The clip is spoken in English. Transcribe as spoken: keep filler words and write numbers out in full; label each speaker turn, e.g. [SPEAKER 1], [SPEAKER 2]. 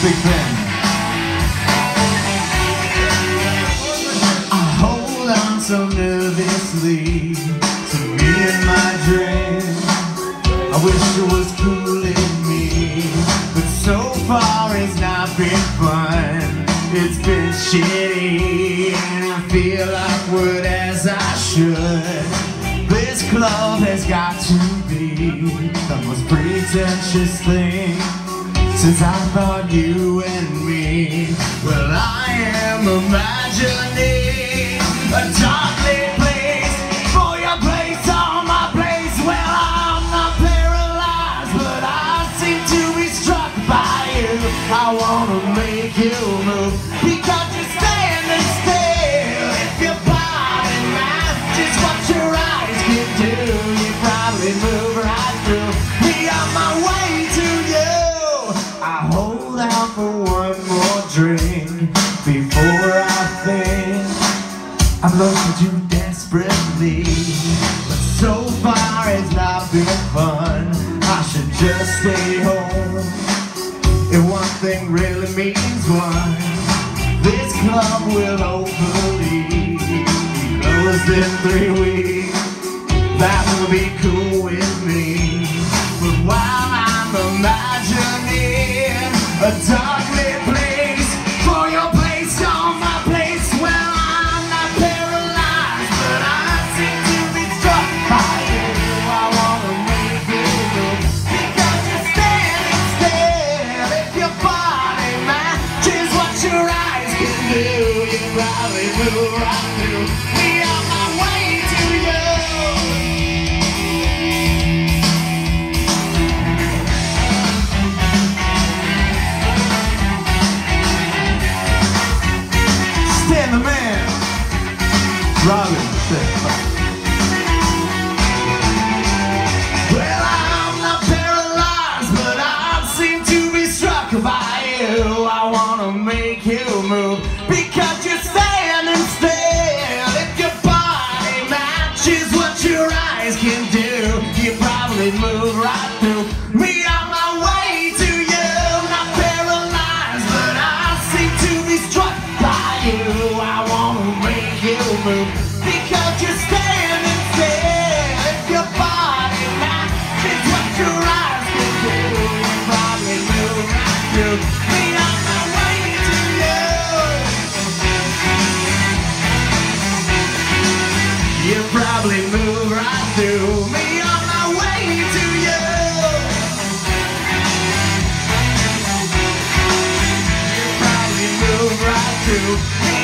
[SPEAKER 1] Big fan. I hold on so nervously to me and my dream. I wish it was cooling me, but so far it's not been fun. It's been shitty and I feel awkward as I should. This club has got to be the most pretentious thing since I thought you and me. Well, I am imagining a dark lit place for your place on my place. Well, I'm not paralyzed, but I seem to be struck by you. I wanna make you move because you're standing still. If your body matches what your eyes can do, you probably move right through me on my way to you. I hold out for one more drink before I think I've looked at you desperately, but so far it's not been fun. I should just stay home if one thing really means one. This club will hopefully be closed in three weeks. That will be cool with me. But while I'm imagining a dark lit place for your place on my place, well, I'm not paralyzed, but I seem to be struck by you. I wanna make you move because you're standing still. If your body matches what your eyes can do, you probably move right through me on my way to you. The man, Robin said. Well, I'm not paralyzed, but I seem to be struck by you. I wanna make you move because you're standing still. If your body matches what your eyes can do, you probably move right through me on my way to you. Not paralyzed, but I seem to be struck by you. I wanna make you move because you're standing still. If your body matches what your eyes can do, you probably move right through me on my way to you. You probably move right through me on my way to you. You probably move right through me.